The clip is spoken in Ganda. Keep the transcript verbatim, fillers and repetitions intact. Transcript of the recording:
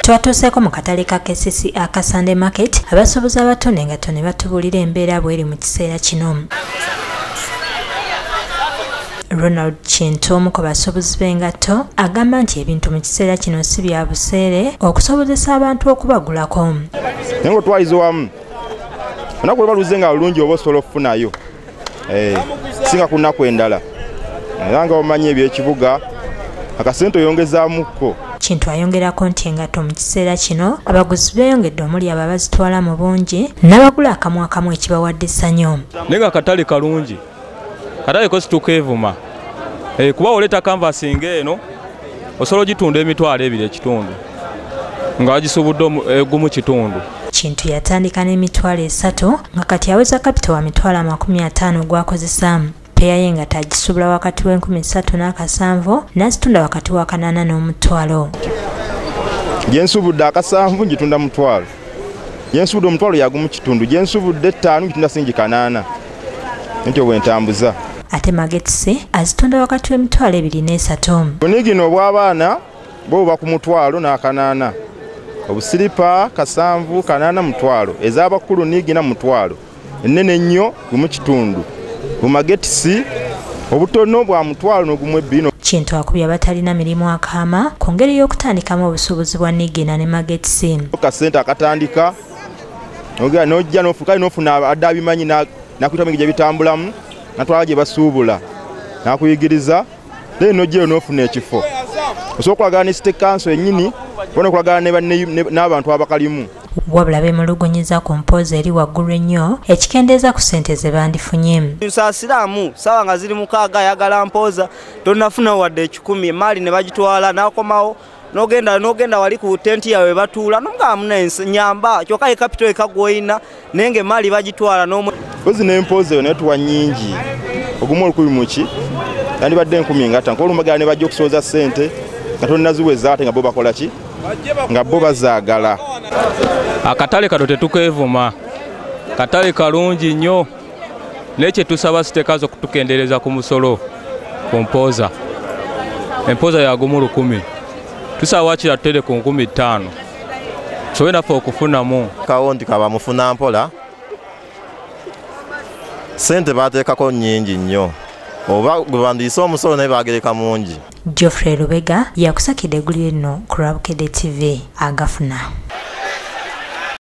Twatuuseeko mu katale ka K C C aka Sunday Market abasuubuzi abatunda engatto ne batubuulira embeera bw'eri mu kiseera kino. Ronald Kintu omu ku basuubuzi b'engatto agamba nti ebintu mu kiseera kino si bya buseere okusobozesa abantu okubagulako. Naye ng'otwaliza wamu olunaku lwe baluze nga lulungi oba osobola okufunayo singa ku nnaku endala era nga omanyi ebyekibuga akasente oyongezaamuko. Kintu ayongerako nti engatto mu kiseera kino abaguzi beeyongedde omuli abo abazitwala mu bungi n'abagula akamu akamu ekibawadde essanyu. Naye nga katale kalungi katale ko situkeevuma e, kuba oleta canvasi ng'eno osobola ogitunda emitwalo ebiri ekitundu nga bagisuubudde egumu kitundu. Kintu yatandika n'emitwalo esatu nga kati aweza kapito wa mitwalo amakumi ataano gwakozesaamu. Peya ye nga tagisuubula wakati w'enkumi ssatu n'akasanvu n'azitunda wakati wa kanaana n'omutwalo. Gye nsuubudde akasanvu ngitunda mutwalo, gye nsuubudde omutwalo yagumu kitundu, gye nsuubudde ettaano ngitunda singi kanaana. Ntyo bwe ntambuza. Ate magetisi azitunda wakati w'emitwalo ebiri n'esatu. Bunigino obw'abaana bo buba ku mutwalo n'akanaana. Obusiripa kasanvu kanaana mutwalo, ez'abakulu nigina mutwalo, ennene ennyo gumu kitundu. Bumagetisi obutono bwa mutwalo n'ogumu ebbiri. Kintu akubye abatalina mirimu akaama ku ngeri y'okutandikamu obusuubuzi bwa nigina ne magetisi. Kasente akatandika n'ogera n'ojja n'ofuka n'ofuna adde abimanyi n'akuyita mu gye bitambulamu natwala gye basuubula n'akuyigiriza naye n'ojjayo n'ofuna ekifo. Osobola okulagana ne City Council ennyini bona okulagana n'abantu abakalimu. Wabula beemulugunyiza ku mpooza eri waggulu ennyo ekikendeeza ku ssente ze bandifunye. Nsaasiraamu ssaawa nga ziri mukaaga ayagala mpooza tonnafuna wadde ekikumi emaali ne bagitwala n'akomawo n'ogenda n'ogenda wali ku tenti yawe batuula n'omugamba munensi nyamba kyokka ye kapito ekagwoyina naye ng'emaali bagitwala n'omu. Mpozi n'empooza eyo naye tuwa nnyingi ogumu olukumi mu ki yandibadde enkumi nga ttaano kuba olumagala ne bajja okusooza ssente nga tonnaziweza ate nga bo bakola ki nga bo bazaagala. Akatale kano tetukeevuma, katale kalungi nnyo naye kye tusaba sitekazi okutukendeereza ku musolo ku mpooza. Empooza yagumu lukumi tusaba wakira tutere ku nkumi ttaano tusobe naffe okufunamu. Kawondi kaba mufuna mpola sente bateekako nnyingi nnyo oba gwe bandiisa omusolo naye bagereka mungi. Geoffrey Lubega yakusakidde eggulire lino ku Lwabukedde T V agafuna.